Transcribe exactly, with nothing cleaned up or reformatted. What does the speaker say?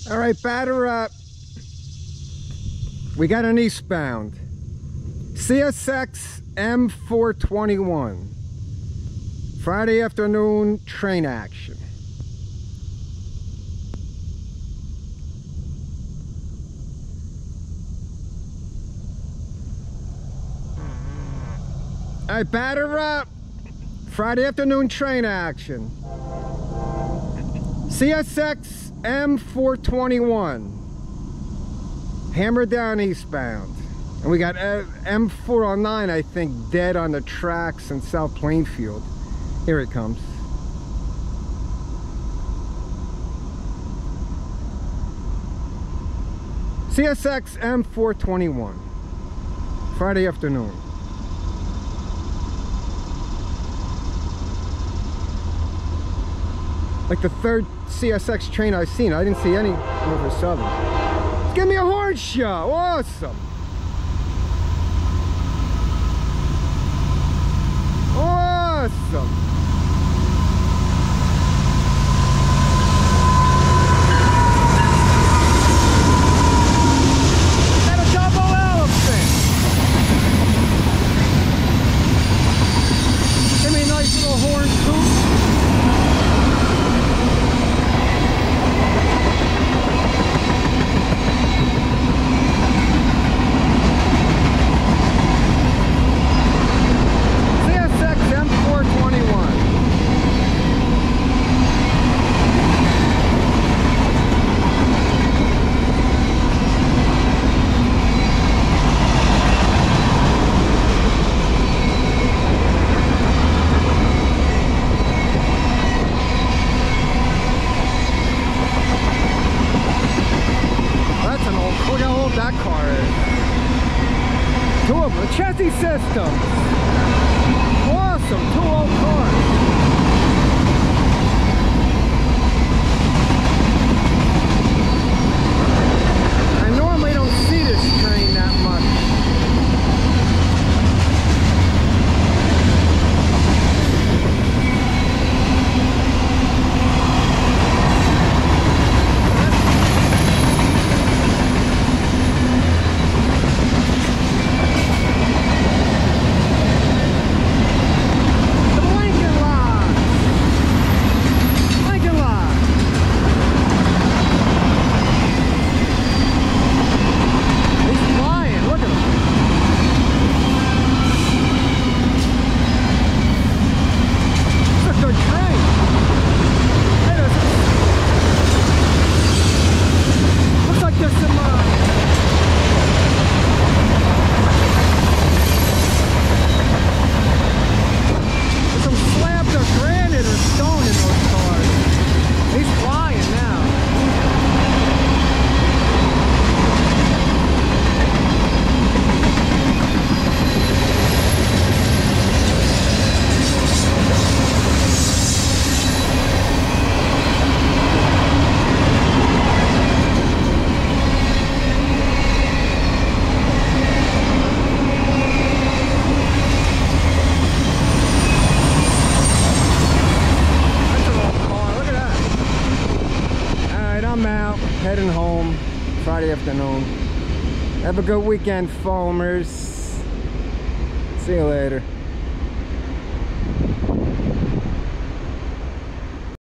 All right, batter up. We got an eastbound C S X M four twenty-one. Friday afternoon train action. All right, batter up. Friday afternoon train action. C S X M four twenty-one. Hammer down eastbound. And we got M four oh nine, I think, dead on the tracks in South Plainfield. Here it comes. C S X M four twenty-one. Friday afternoon. Like the third C S X train I've seen. I didn't see any Norfolk Southern. Give me a horn show. Awesome. Awesome. Got a double elephant. Give me a nice little horn toot. That car is. Two of them, chassis system. Awesome, two old cars. I normally don't see this train that much. Heading home Friday afternoon. Have a good weekend, foamers. See you later.